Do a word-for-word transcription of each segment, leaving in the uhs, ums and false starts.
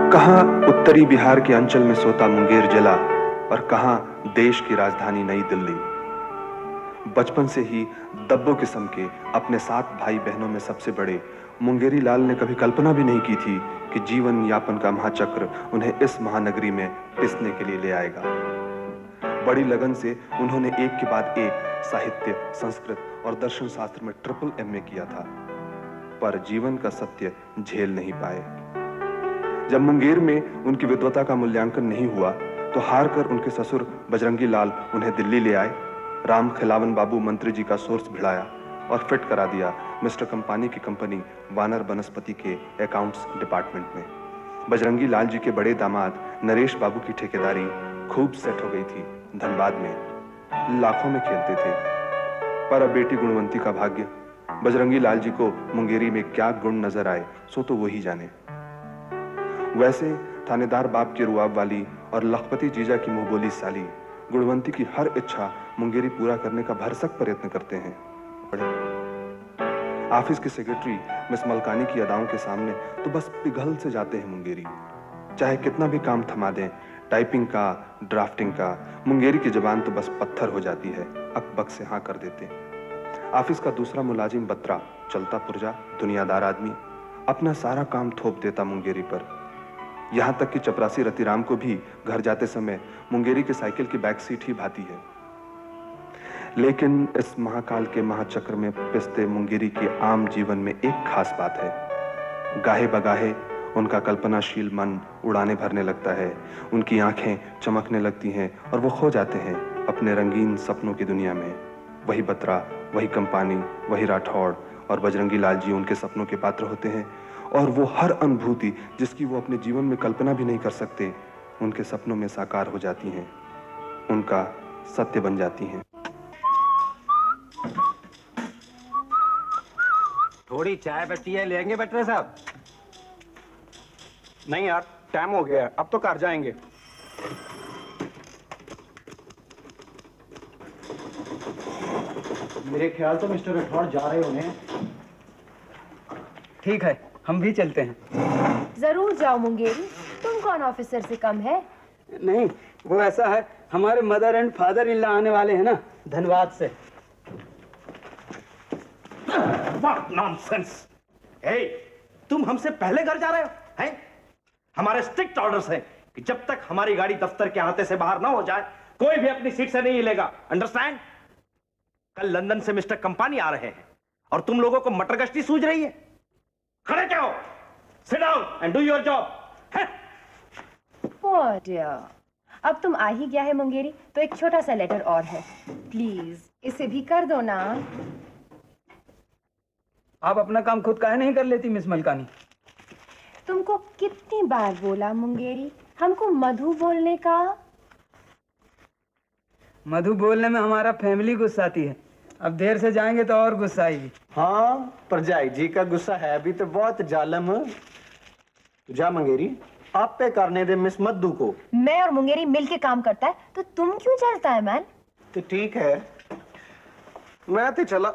कहाँ उत्तरी बिहार के अंचल में सोता मुंगेर जिला और कहाँ देश की राजधानी नई दिल्ली। बचपन से ही दब्बों किस्म के अपने सात भाई बहनों में सबसे बड़े मुंगेरी लाल ने कभी कल्पना भी नहीं की थी कि जीवन यापन का महाचक्र उन्हें इस महानगरी में पिसने के लिए ले आएगा। बड़ी लगन से उन्होंने एक के बाद एक साहित्य, संस्कृत और दर्शन शास्त्र में ट्रिपल एमए किया था, पर जीवन का सत्य झेल नहीं पाए। जब मुंगेर में उनकी विद्वता का मूल्यांकन नहीं हुआ तो हार कर उनके ससुर बजरंगी लाल उन्हें दिल्ली ले आए। राम खिलावन बाबू मंत्री जी का सोर्स भिड़ाया और फिट करा दिया मिस्टर कंपानी की कंपनी वानर बनस्पति के अकाउंट्स डिपार्टमेंट में। बजरंगी लाल जी के बड़े दामाद नरेश बाबू की ठेकेदारी खूब सेट हो गई थी। धनबाद में लाखों में खेलते थे, पर अब बेटी गुणवंती का भाग्य। बजरंगी लाल जी को मुंगेरी में क्या गुण नजर आए सो तो वही जाने। वैसे थानेदार बाप की रुआब वाली और लखपति जीजा की मुंहबोली साली गुणवंती की हर इच्छा मुंगेरी पूरा करने का भरसक प्रयत्न करते हैं। ऑफिस की सेक्रेटरी मिस मलकानी की अदाओं के सामने तो बस पिघल से जाते हैं मुंगेरी। चाहे कितना भी काम थमा दें, टाइपिंग का, ड्राफ्टिंग का, मुंगेरी की जबान तो बस पत्थर हो जाती है। अकबक से हाँ कर देते। ऑफिस का दूसरा मुलाजिम बत्रा, चलता पुर्जा, दुनियादार आदमी, अपना सारा काम थोप देता मुंगेरी पर। यहां तक कि चपरासी रतिराम को भी घर जाते समय मुंगेरी के साइकिल की बैक सीट ही भाती है। लेकिन इस महाकाल के महाचक्र में पिसते मुंगेरी के आम जीवन में एक खास बात है। गाहे बगाहे उनका कल्पनाशील मन उड़ाने भरने लगता है, उनकी आंखें चमकने लगती हैं और वो खो जाते हैं अपने रंगीन सपनों की दुनिया में। वही बत्रा, वही कंपानी, वही राठौड़ और बजरंगी लाल जी उनके सपनों के पात्र होते हैं, और वो हर अनुभूति जिसकी वो अपने जीवन में कल्पना भी नहीं कर सकते उनके सपनों में साकार हो जाती हैं, उनका सत्य बन जाती हैं। थोड़ी चाय पत्ती है लेंगे बट्रे साहब? नहीं यार, टाइम हो गया, अब तो घर जाएंगे। मेरे ख्याल तो मिस्टर राठौड़ जा रहे होंगे। ठीक है, हम भी चलते हैं। जरूर जाओ मुंगेरी, तुम कौन ऑफिसर से कम है? नहीं, वो ऐसा है, हमारे mother and father in law आने वाले हैं ना धनबाद से। What nonsense! Hey, तुम हमसे पहले घर जा रहे हो? हैं? हमारे स्ट्रिक्ट ऑर्डर्स हैं कि जब तक हमारी गाड़ी दफ्तर के अहाते से बाहर ना हो जाए कोई भी अपनी सीट से नहीं हिलेगा। अंडरस्टैंड? कल लंदन से मिस्टर कंपानी आ रहे हैं और तुम लोगों को मटर गश्ती सूझ रही है। खड़े क्या हो? Sit down and do your job. Oh dear. अब तुम आ ही गया है मुंगेरी तो एक छोटा सा लेटर और है, प्लीज इसे भी कर दो ना। आप अपना काम खुद काहे नहीं कर लेती मिस मलकानी? तुमको कितनी बार बोला मुंगेरी हमको मधु बोलने का? मधु बोलने में हमारा फैमिली गुस्साती है, अब देर से जाएंगे तो और गुस्सा आएगी। हाँ, परजाई जी का गुस्सा है भी तो बहुत जालम। जा मंगेरी, आप पे करने दे मिस मधु को। मैं और मुंगेरी मिलके काम करता है तो तुम क्यों चलता है मैन? तो ठीक है, मैं तो चला।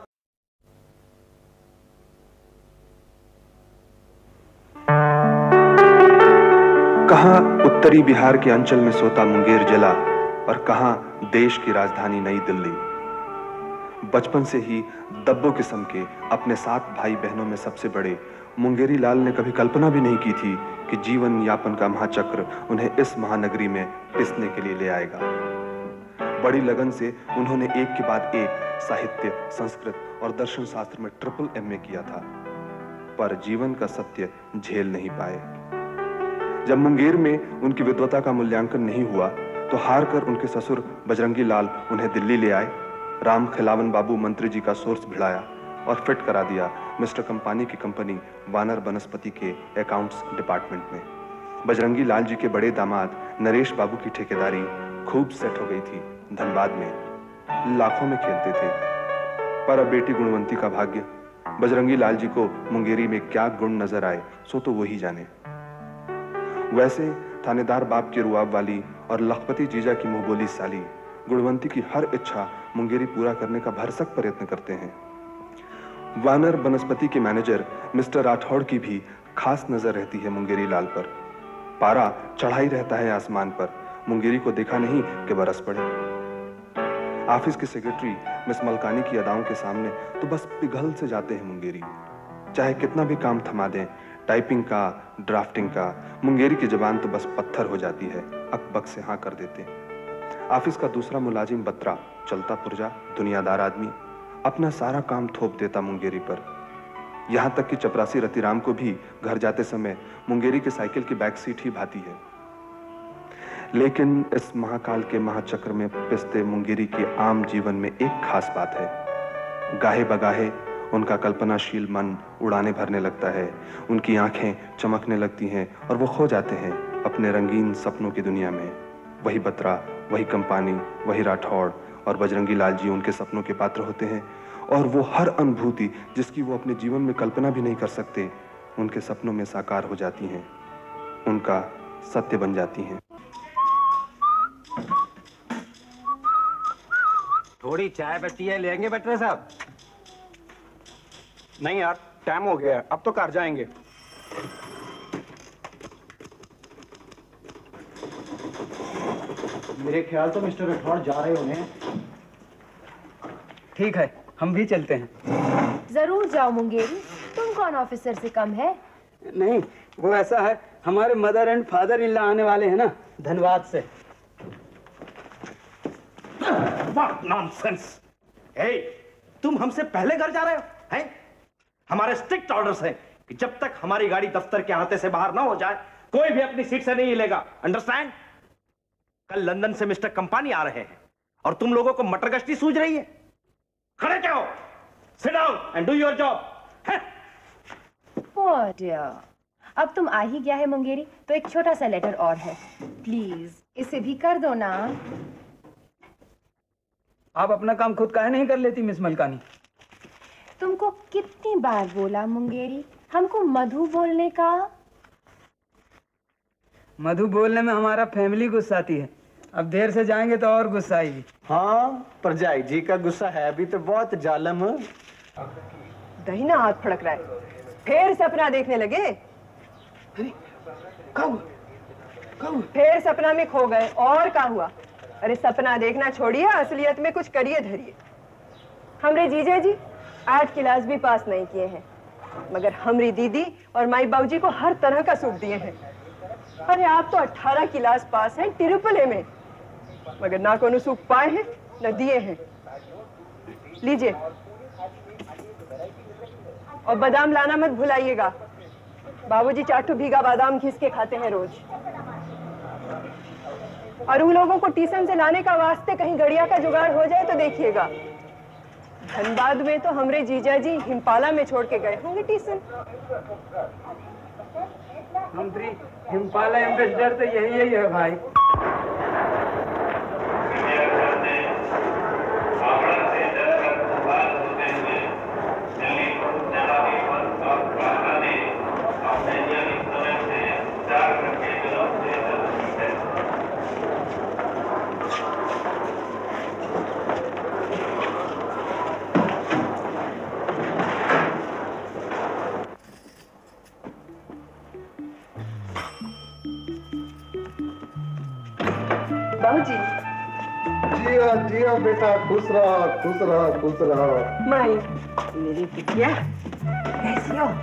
कहाँ उत्तरी बिहार के अंचल में सोता मुंगेर जिला और कहाँ देश की राजधानी नई दिल्ली। बचपन से ही दब्बों किस्म के अपने सात भाई बहनों में सबसे बड़े मुंगेरी लाल ने कभी कल्पना भी नहीं की थी कि जीवन यापन का महाचक्र उन्हें इस महानगरी में पिसने के लिए ले आएगा। बड़ी लगन से उन्होंने एक के बाद एक साहित्य, संस्कृत और दर्शन शास्त्र में ट्रिपल एमए किया था, पर जीवन का सत्य झेल नहीं पाए। जब मुंगेर में उनकी विद्वता का मूल्यांकन नहीं हुआ तो हार कर उनके ससुर बजरंगी लाल उन्हें दिल्ली ले आए। राम खिलावन बाबू मंत्री जी का सोर्स भिड़ाया और फिट करा दिया मिस्टर कंपानी की कंपनी वानर बनस्पति के अकाउंट्स डिपार्टमेंट में। बजरंगी लाल जी के बड़े दामाद नरेश बाबू की ठेकेदारी खूब सेट हो गई थी। धनबाद में लाखों में खेलते थे, पर अब बेटी गुणवंती का भाग्य। बजरंगी लाल जी को मुंगेरी में क्या गुण नजर आए सो तो वही जाने। वैसे थानेदार बाप की रुआब वाली और लखपति जीजा की मुंहबोली साली गुणवंती की हर इच्छा मुंगेरी पूरा करने का भरसक प्रयत्न करते हैं। वानर बनस्पति के मैनेजर मिस्टर राठौड़ की भी खास नजर रहती है मुंगेरी लाल पर। पारा चढ़ा ही रहता है आसमान पर, मुंगेरी को देखा नहीं कि बरस पड़े। ऑफिस की सेक्रेटरी मिस मलकानी की अदाओं के सामने तो बस पिघल से जाते हैं मुंगेरी। चाहे कितना भी काम थमा दें, टाइपिंग का, ड्राफ्टिंग का, मुंगेरी की जबान तो बस पत्थर हो जाती है, अकबक से हाँ कर देते। ऑफिस का दूसरा मुलाजिम बत्रा, चलता पुर्जा, दुनियादार आदमी, अपना सारा काम थोप देता मुंगेरी पर। यहां तक कि चपरासी रतिराम को भी घर जाते समय मुंगेरी के साइकिल की बैक सीट ही भाती है। लेकिन इस महाकाल के महाचक्र में पिसते मुंगेरी के आम जीवन में एक खास बात है। गाहे बगाहे उनका कल्पनाशील मन उड़ाने भरने लगता है, उनकी आंखें चमकने लगती हैं और वो खो जाते हैं अपने रंगीन सपनों की दुनिया में। वही बत्रा, वही कंपानी, वही राठौड़ और बजरंगी लाल जी उनके सपनों के पात्र होते हैं, और वो हर अनुभूति जिसकी वो अपने जीवन में कल्पना भी नहीं कर सकते, उनके सपनों में साकार हो जाती हैं, उनका सत्य बन जाती हैं। थोड़ी चाय बट्टियाँ लेंगे बट्रे साहब? नहीं यार, टाइम हो गया है, अब तो घर जाएंगे। मेरे ख्याल तो मिस्टर राठौड़ जा रहे होंगे। ठीक है, हम भी चलते हैं। जरूर जाओ मुंगेरी, तुम कौन ऑफिसर से कम है? नहीं, वो ऐसा है, हमारे mother and father in law आने वाले हैं ना, धनबाद से। What nonsense! Hey, तुम हमसे पहले घर जा रहे हो? हैं? हमारे स्ट्रिक्ट ऑर्डर्स हैं कि जब तक हमारी गाड़ी दफ्तर के अहाते से बाहर ना हो जाए, कोई भी अपनी सीट से नहीं हिलेगा। अंडरस्टैंड? कल लंदन से मिस्टर कंपानी आ रहे हैं और तुम लोगों को मटर गश्ती सूझ रही है। खड़े क्या हो? Sit down and do your job. Oh dear. अब तुम आ ही गया है मुंगेरी, तो एक छोटा सा लेटर और है, प्लीज इसे भी कर दो ना। आप अपना काम खुद काहे नहीं कर लेती मिस मलकानी? तुमको कितनी बार बोला मुंगेरी, हमको मधु बोलने का? मधु बोलने में हमारा फैमिली गुस्साती है, अब देर से जाएंगे तो और गुस्सा आएगी। हाँ, परजाई जी का गुस्सा है भी तो बहुत जालम है। दहीना हाथ फड़क रहा है, फिर सपना देखने लगे? कब? कब? फिर सपना में खो गए, और क्या हुआ? अरे सपना देखना छोड़िए, असलियत में कुछ करिए धरिए। हमरे जीजा जी आठ क्लास भी पास नहीं किए हैं, मगर हमरी दीदी और माई बाबूजी को हर तरह का सुख दिए हैं। अरे आप तो अठारह क्लास पास हैं ट्रिपल ए में, मगर ना कोनो सुख पाए हैं न दिए हैं। लीजिए, और बादाम लाना मत भुलाइएगा, बाबूजी चाटू भीगा बादाम घिस के खाते हैं रोज। और उन लोगों को ट्यूशन से लाने का वास्ते कहीं गड़िया का जुगाड़ हो जाए तो देखिएगा। धनबाद में तो हमरे जीजा जी हिमपाला में छोड़ के गए होंगे ट्यूशन। मंत्री हिमपाला एम्बेसडर तो यही यही है भाई। बाबूजी। जिया जिया बेटा, खुश रहो खुश रहो खुश रहो। माई मेरी बिटिया कैसी हो?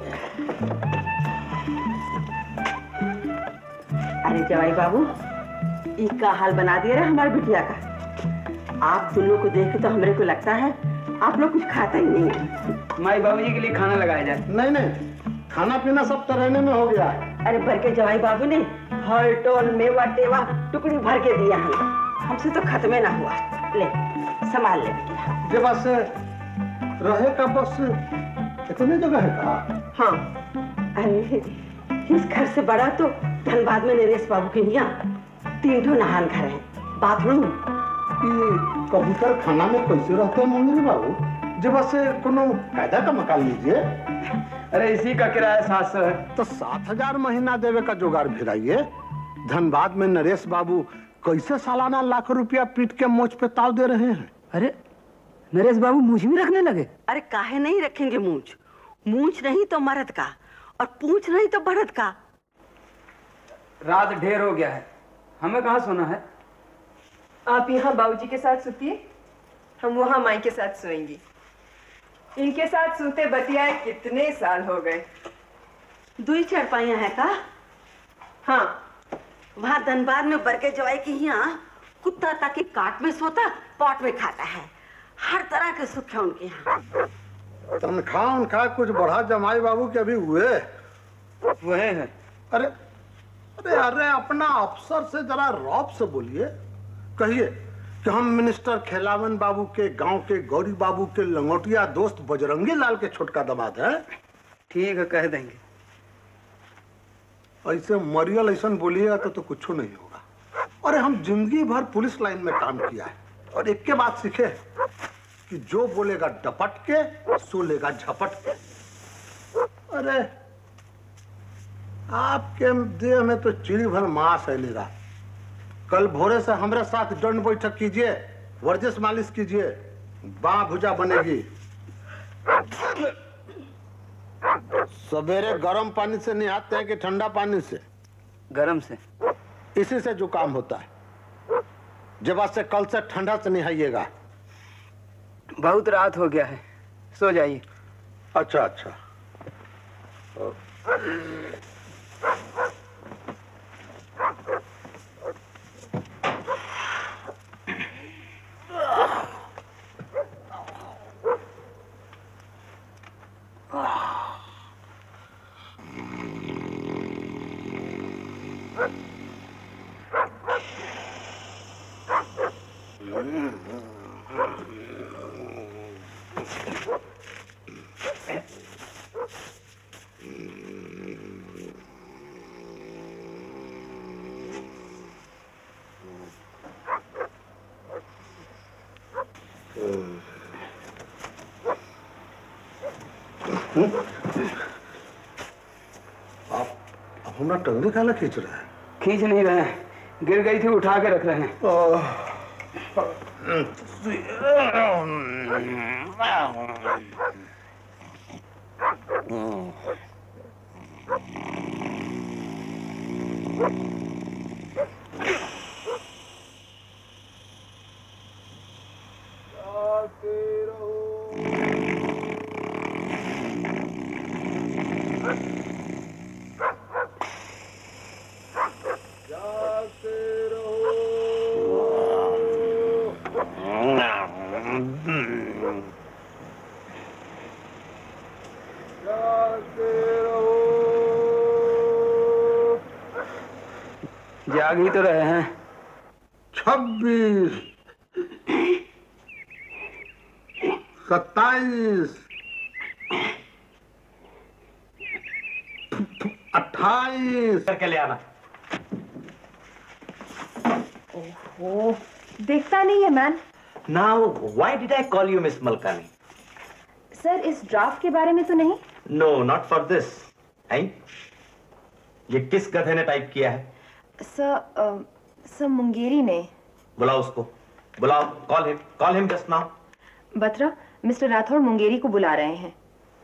अरे जवाई बाबू, ई का हाल बना दिया रहा हमारी बिटिया का। आप दोनों को देख के तो हमरे को लगता है आप लोग कुछ खाता ही नहीं है। माई बाबूजी के लिए खाना लगाया जाए। नहीं नहीं, खाना पीना सब तरहने में हो गया है। अरे भर के जवाई बाबू ने हर टोल मेवा टेवा टुकड़ी भर के दिया है, हमसे तो खत्म ना हुआ। ले संभाल ले बिटिया। जे बस रहे का बस इतने जगह है का? हाँ, अरे इस घर से बड़ा तो धनबाद में नरेश बाबू के यहाँ तीन ठो नहान घर है, बाथरूम। ये कबूतर खाना में कैसे रहते हैं मुंगेरी बाबू? जे बस कोनो कायदा का मकान लीजिए। अरे इसी का किराया सात सौ है। तो सात हजार महीना देवे का जुगाड़ भिड़ाइए। धनबाद में नरेश बाबू कैसे सालाना लाख रुपया पीट के मोच पे ताव दे रहे हैं। अरे नरेश बाबू मूछ भी रखने लगे? अरे काहे नहीं रखेंगे मूछ? मूछ नहीं तो मर्द का, और पूछ नहीं तो बढ़त का। रात ढेर हो गया है, हमें कहाँ सोना है। आप यहाँ बाबूजी के साथ सोतिए, हम वहाँ माई के साथ सोएंगी। इनके साथ सोते बतियाए कितने साल हो गए। दुई चारपाइयाँ है का? हाँ, वहाँ धनबाद में बरके जवाई की यहाँ कुत्ता ताकि काट में सोता पॉट में खाता है। हर तरह के सुख है उनके यहाँ। तनख्वाह उनखा कुछ बढ़ा जमाई बाबू के अभी हुए हुए हैं। अरे अरे अरे अपना अफसर से जरा रौब से बोलिए, कहिए कि हम मिनिस्टर खेलावन बाबू के गांव के गौरी बाबू के लंगोटिया दोस्त बजरंगी लाल के छोटका दामाद है। ठीक है, कह देंगे। ऐसे मरियल ऐसा बोलिएगा तो, तो कुछ नहीं होगा। अरे हम जिंदगी भर पुलिस लाइन में काम किया है और एक के बात सीखे कि जो बोलेगा डपट के सो लेगा झपट के। अरे आपके देह में तो चिड़ी भर मांस है लेगा। कल भोरे से हमारे साथ दंड बैठक कीजिए, वर्जिश मालिश कीजिए, बाँ भुजा बनेगी। सवेरे गर्म पानी से नहाते हैं कि ठंडा पानी से? गरम से। इसी से जुकाम होता है। जब आज से कल से ठंडा से नहाइएगा। बहुत रात हो गया है, सो जाइए। अच्छा अच्छा। आप हमारा टंगड़ी काला खींच रहे हैं? खींच नहीं रहे हैं, गिर गई थी, उठा के रख रहे हैं। जाग ही तो रहे हैं। छब्बीस, सत्ताईस, अट्ठाईस करके ले आना। ओहो, दिखता नहीं है man. Now, why did I call you Miss Malkani? Sir, इस ड्राफ्ट के बारे में तो नहीं? No, not for this. हैं? ये किस गधे ने टाइप किया है? सर, सर मुंगेरी ने। बुलाओ उसको, बुलाओ, call him, call him just now. Batra, mister Rathore Mungeri को बुला रहे हैं।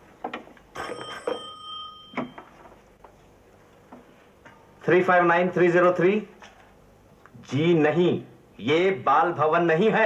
Three five nine three zero three. जी नहीं, ये बाल भवन नहीं है।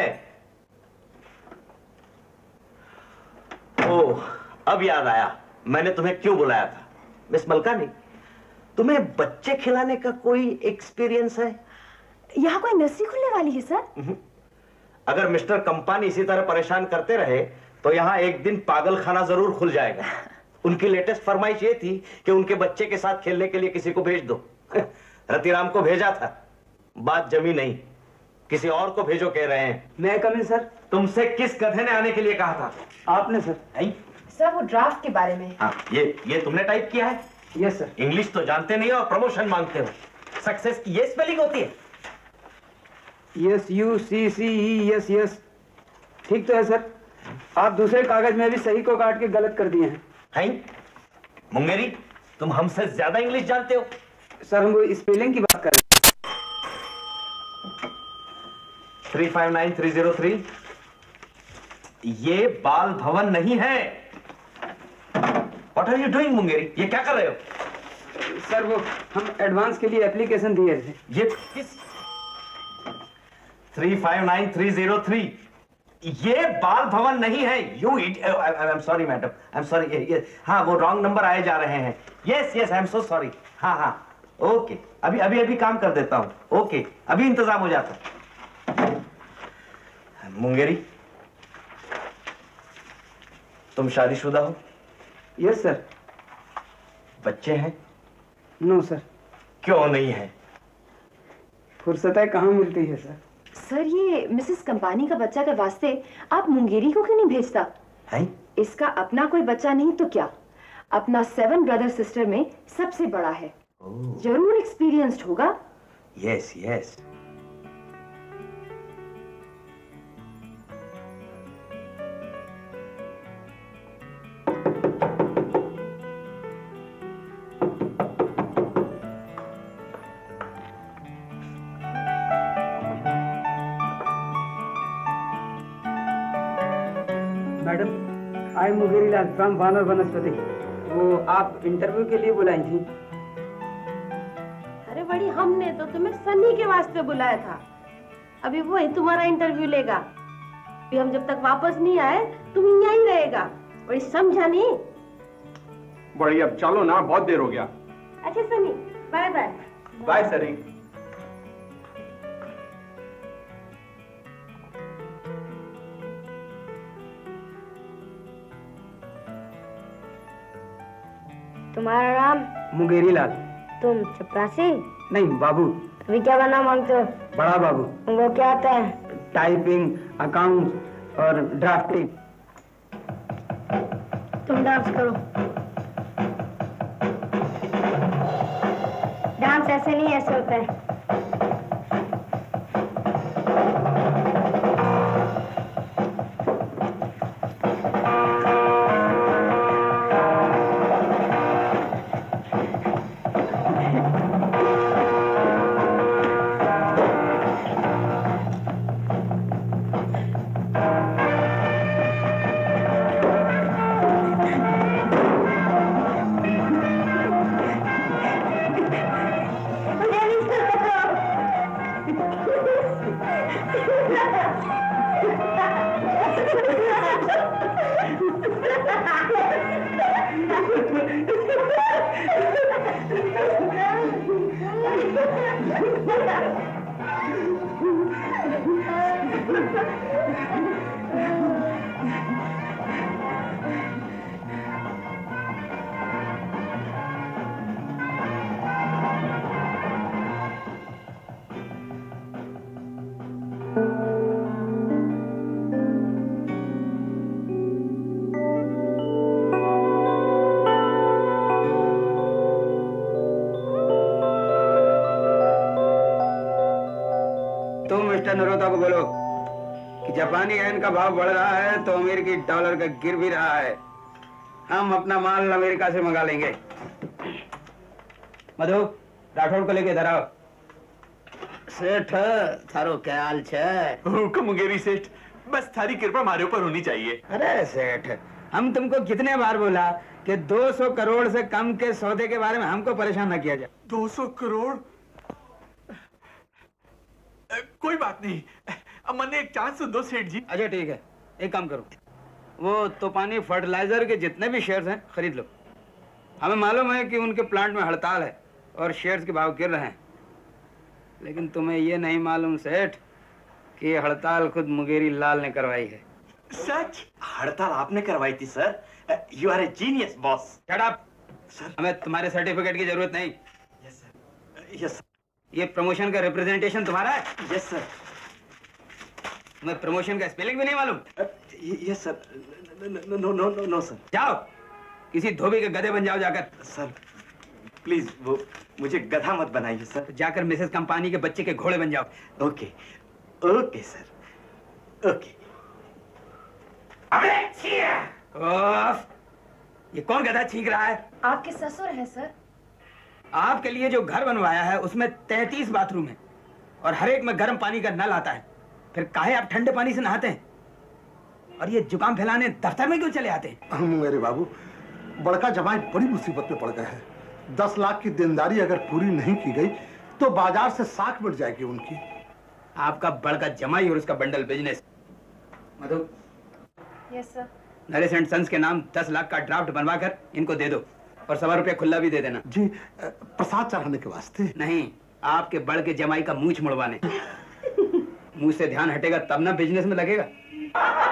ओह, अब याद आया, मैंने तुम्हें क्यों बुलाया था। मिस मलकानी, तुम्हें बच्चे खिलाने का कोई एक्सपीरियंस है? यहाँ कोई नर्सरी खुलने वाली है सर? अगर मिस्टर कंपानी इसी तरह परेशान करते रहे तो यहाँ एक दिन पागल खाना जरूर खुल जाएगा। उनकी लेटेस्ट फरमाइश ये थी कि उनके बच्चे के साथ खेलने के लिए किसी को भेज दो। रतिराम को भेजा था, बात जमी नहीं, किसी और को भेजो कह रहे हैं। मैं कमिंग सर। तुमसे किस गधे ने आने के लिए कहा था? आपने सर। नहीं सर, वो ड्राफ्ट के बारे में। हाँ, ये ये तुमने टाइप किया है? Yes sir. इंग्लिश तो जानते नहीं हो और प्रमोशन मांगते हो। सक्सेस की ये स्पेलिंग होती है? Yes, U C C E yes yes. ठीक तो है सर, आप दूसरे कागज में भी सही को काट के गलत कर दिए हैं। हैं? मुंगेरी, तुम हमसे ज्यादा इंग्लिश जानते हो। सर, हम वो स्पेलिंग की बात कर रहे हैं। Three five nine three zero three. ये बाल भवन नहीं है। What are you doing, Mungeri? ये क्या कर रहे हो? सर वो हम एडवांस के लिए एप्लीकेशन दिए थे। ये किस three five nine three zero three ये बाल भवन नहीं है। You it I am sorry madam, I am sorry. हाँ वो रॉन्ग नंबर आए जा रहे हैं। Yes yes I am so sorry. हाँ हाँ ओके, अभी अभी अभी काम कर देता हूँ। ओके अभी इंतजाम हो जाता। मुंगेरी तुम शादीशुदा हो? Yes sir. बच्चे हैं? No sir. क्यों नहीं है? फुर्सतें कहाँ मिलती है सर। सर ये मिसेस कंपानी का बच्चा के वास्ते आप मुंगेरी को क्यों नहीं भेजता? है? इसका अपना कोई बच्चा नहीं तो क्या, अपना सेवन ब्रदर सिस्टर में सबसे बड़ा है। जरूर एक्सपीरियंस्ड होगा। Yes yes. Madam I am Mungeri Lal from Vanar Vanaspati. वो आप इंटरव्यू के लिए बुलाई थी। अरे बड़ी, हमने तो तुम्हें सनी के वास्ते बुलाया था। अभी वो ही तुम्हारा इंटरव्यू लेगा। अभी हम जब तक वापस नहीं आए तुम यहीं ही रहेगा। बड़ी समझा नहीं? बड़ी अब चलो ना, बहुत देर हो गया। अच्छा Sunny, bye bye. Bye Sunny. तुम्हारा नाम? मुंगेरी लाल। तुम चपरासी? नहीं बाबू। अभी क्या बनना मांगते हो? बड़ा बाबू। तुमको क्या आता है? टाइपिंग, अकाउंट और ड्राफ्टिंग। तुम डांस करो। डांस ऐसे नहीं, ऐसे होता है। नरोता को बोलो कि जापानी येन का भाव बढ़ रहा है तो अमेरिकी डॉलर का गिर भी रहा है। हम अपना माल अमेरिका से मंगा लेंगे। मधु, राठौड़ को लेके इधर आओ। सेठ थारो क्या हाल छे? हुकुम मुंगेरी सेठ, बस थारी कृपा हमारे ऊपर होनी चाहिए। अरे सेठ, हम तुमको कितने बार बोला कि दो सौ करोड़ से कम के सौदे के बारे में हमको परेशान न किया जाए। दो सौ करोड़? कोई बात नहीं, अब मैंने एक चांस दो सेठ जी। अच्छा ठीक है, एक काम करो, वो तूफानी फर्टिलाइजर के जितने भी शेयर्स हैं खरीद लो। हमें मालूम है कि उनके प्लांट में हड़ताल है और शेयर्स के भाव गिर रहे हैं, लेकिन तुम्हें ये नहीं मालूम सेठ कि ये हड़ताल खुद मुंगेरी लाल ने करवाई है। सच? हड़ताल आपने करवाई थी sir? You are a genius boss. Shut up sir, हमें तुम्हारे सर्टिफिकेट की जरूरत नहीं। Yes sir. यस। ये प्रमोशन का रिप्रेजेंटेशन तुम्हारा है? Yes sir. तुम्हें प्रमोशन का स्पेलिंग भी नहीं मालूम? Yes sir. No no no no no sir. जाओ किसी धोबी के गधे बन जाओ जाकर। सर प्लीज वो मुझे गधा मत बनाइए सर। तो जाकर मिसेस कंपानी के बच्चे के घोड़े बन जाओ। Okay okay sir okay. अबे ओफ, ये कौन गधा छींक रहा है? आपके ससुर है सर। आपके लिए जो घर बनवाया है उसमें तैंतीस बाथरूम है और हर एक में गर्म पानी का नल आता है, फिर काहे आप ठंडे पानी से नहाते हैं? और ये जुकाम फैलाने दफ्तर में क्यों चले आते हैं? मेरे बाबू, बड़का जमाई बड़ी मुसीबत में पड़ गए हैं। दस लाख की देनदारी अगर पूरी नहीं की गई तो बाजार से साख मिट जाएगी उनकी। आपका बड़का जमाई और उसका bundle business. Madhu, yes sir. Naresh and sons के नाम दस लाख का ड्राफ्ट बनवा कर इनको दे दो और सवा रुपया खुला भी दे देना। जी, प्रसाद चढ़ाने के वास्ते नहीं, आपके बड़ के जमाई का मूछ मुड़वाने। मुंह से ध्यान हटेगा तब ना बिजनेस में लगेगा।